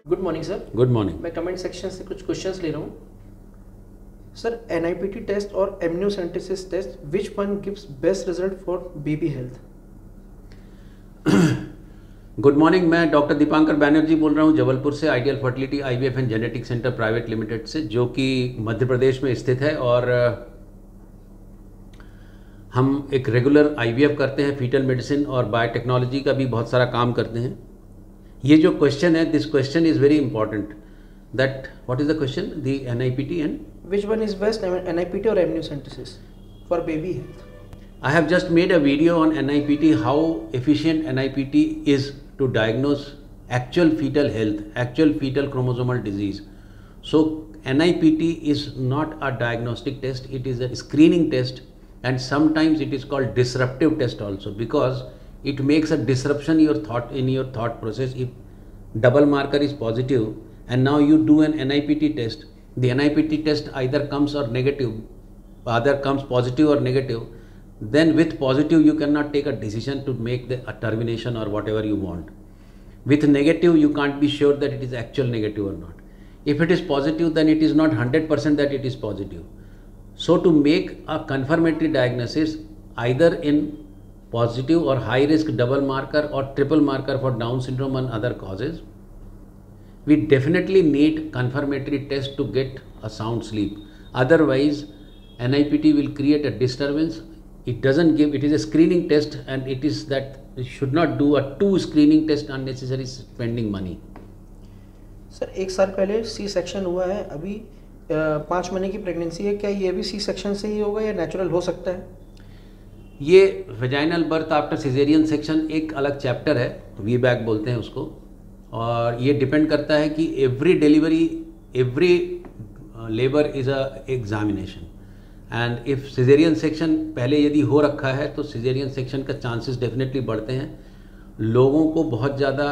Good morning sir. Good morning. मैं comment section से कुछ क्वेश्चंस ले रहा हूँ सर। NIPT टेस्ट और amniocentesis test, which one gives best result for baby health? Good morning, मैं डॉक्टर दीपांकर बैनर्जी बोल रहा हूँ जबलपुर से, ideal fertility IVF and genetic centre private limited से, जो कि मध्य प्रदेश में स्थित है। और हम एक रेगुलर IVF करते हैं, फीटल मेडिसिन और बायोटेक्नोलॉजी का भी बहुत सारा काम करते हैं। ये जो क्वेश्चन है, this question is very important, that what is the question, the NIPT and which one is best, NIPT और amniocentesis for baby health? I have just made a video on NIPT, how efficient NIPT is to diagnose actual fetal health, actual fetal chromosomal disease. So NIPT is not a diagnostic test, it is a screening test, and sometimes it is called disruptive test also, because it makes a disruption in your thought process. If double marker is positive and now you do an NIPT test, the NIPT test either comes or negative, either comes positive or negative. Then with positive you cannot take a decision to make a termination or whatever you want. With negative you can't be sure that it is actual negative or not. If it is positive, then it is not 100% that it is positive. So to make a confirmatory diagnosis either in positive or high risk double marker or triple marker for Down syndrome and other causes, we definitely need confirmatory test to get a sound sleep. Otherwise NIPT will create a disturbance. It doesn't give, it is a screening test, and it is that you should not do a 2 screening test unnecessary spending money. Sir, 1 साल पहले C section हुआ है, अभी 5 महीने की pregnancy है, क्या ये भी C सेक्शन से ही होगा या नेचुरल हो सकता है? ये vaginal birth after cesarean section एक अलग चैप्टर है, VBAC बोलते हैं उसको, और ये डिपेंड करता है कि every delivery, every labour is a examination, and if cesarean section पहले यदि हो रखा है तो सिजेरियन सेक्शन का चांसेस डेफिनेटली बढ़ते हैं। लोगों को बहुत ज़्यादा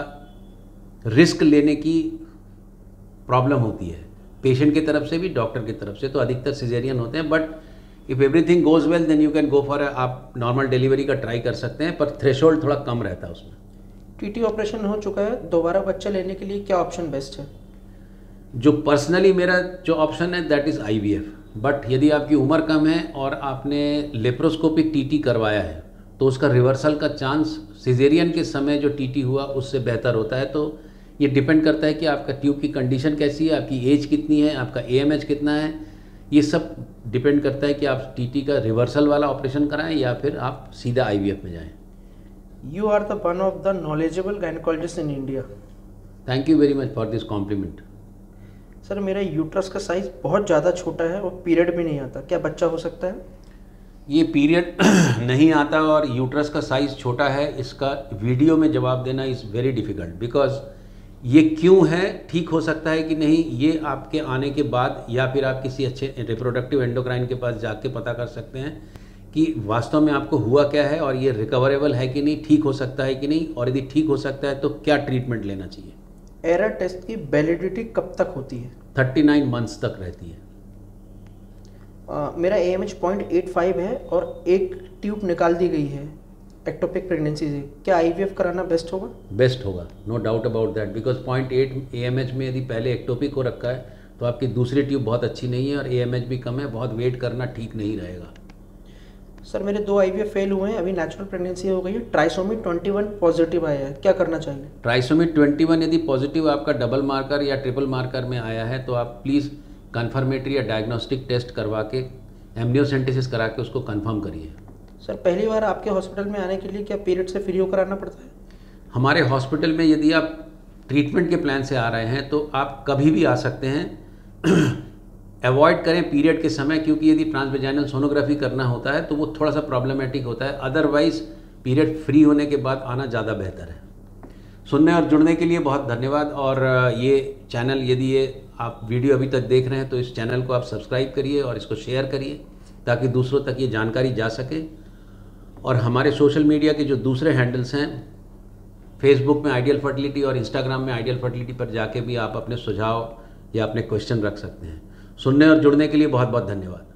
रिस्क लेने की प्रॉब्लम होती है, पेशेंट की तरफ से भी, डॉक्टर की तरफ से, तो अधिकतर सिजेरियन होते हैं। But if everything goes well then you can go for, आप नॉर्मल डिलीवरी का ट्राई कर सकते हैं, पर थ्रेशोल्ड थोड़ा कम रहता है उसमें। TT ऑपरेशन हो चुका है, दोबारा बच्चा लेने के लिए क्या ऑप्शन बेस्ट है? जो पर्सनली मेरा जो ऑप्शन है दैट इज़ IVF, बट यदि आपकी उम्र कम है और आपने लेप्रोस्कोपिक TT करवाया है तो उसका रिवर्सल का चांस सिजेरियन के समय जो TT हुआ उससे बेहतर होता है। तो ये डिपेंड करता है कि आपका ट्यूब की कंडीशन कैसी है, आपकी एज कितनी है, आपका AMH कितना है, ये सब डिपेंड करता है कि आप TT का रिवर्सल वाला ऑपरेशन कराएं या फिर आप सीधा IVF में जाएं। You are the one of the knowledgeable gynecologist in India. Thank you very much for this compliment. Sir, मेरा यूट्रस का साइज बहुत ज़्यादा छोटा है और पीरियड भी नहीं आता, क्या बच्चा हो सकता है? ये पीरियड नहीं आता और यूट्रस का साइज़ छोटा है, इसका वीडियो में जवाब देना इज़ वेरी डिफ़िकल्ट, बिकॉज ये क्यों है, ठीक हो सकता है कि नहीं, ये आपके आने के बाद या फिर आप किसी अच्छे रिप्रोडक्टिव एंडोक्राइन के पास जाके पता कर सकते हैं कि वास्तव में आपको हुआ क्या है और ये रिकवरेबल है कि नहीं, ठीक हो सकता है कि नहीं, और यदि ठीक हो सकता है तो क्या ट्रीटमेंट लेना चाहिए। एरर टेस्ट की वैलिडिटी कब तक होती है? 39 मंथ्स तक रहती है। मेरा AMH 0.85 है और एक ट्यूब निकाल दी गई है एक्टोपिक प्रेगनेंसी से, क्या IVF कराना बेस्ट होगा? बेस्ट होगा, no doubt about that, because 0.8 AMH में यदि पहले एक्टोपिक हो रखा है तो आपकी दूसरी ट्यूब बहुत अच्छी नहीं है और AMH भी कम है, बहुत वेट करना ठीक नहीं रहेगा। सर, मेरे 2 IVF फेल हुए हैं, अभी नेचुरल प्रेगनेंसी हो गई है, ट्राइसोमी 21 पॉजिटिव आया है, क्या करना चाहिए? ट्राइसोमी 21 यदि पॉजिटिव आपका डबल मार्कर या ट्रिपल मार्कर में आया है तो आप प्लीज़ कन्फर्मेटरी या डायग्नोस्टिक टेस्ट करवा के, एमनियोसेंटेसिस करा के उसको कंफर्म करिए। सर, पहली बार आपके हॉस्पिटल में आने के लिए क्या पीरियड से फ्री होकर आना पड़ता है? हमारे हॉस्पिटल में यदि आप ट्रीटमेंट के प्लान से आ रहे हैं तो आप कभी भी आ सकते हैं। अवॉइड करें पीरियड के समय, क्योंकि यदि ट्रांसवेजाइनल सोनोग्राफी करना होता है तो वो थोड़ा सा प्रॉब्लमेटिक होता है। अदरवाइज पीरियड फ्री होने के बाद आना ज़्यादा बेहतर है। सुनने और जुड़ने के लिए बहुत धन्यवाद। और ये चैनल, यदि ये आप वीडियो अभी तक देख रहे हैं तो इस चैनल को आप सब्सक्राइब करिए और इसको शेयर करिए ताकि दूसरों तक ये जानकारी जा सके। और हमारे सोशल मीडिया के जो दूसरे हैंडल्स हैं, फेसबुक में आइडियल फर्टिलिटी और इंस्टाग्राम में आइडियल फर्टिलिटी पर जाके भी आप अपने सुझाव या अपने क्वेश्चन रख सकते हैं। सुनने और जुड़ने के लिए बहुत बहुत धन्यवाद।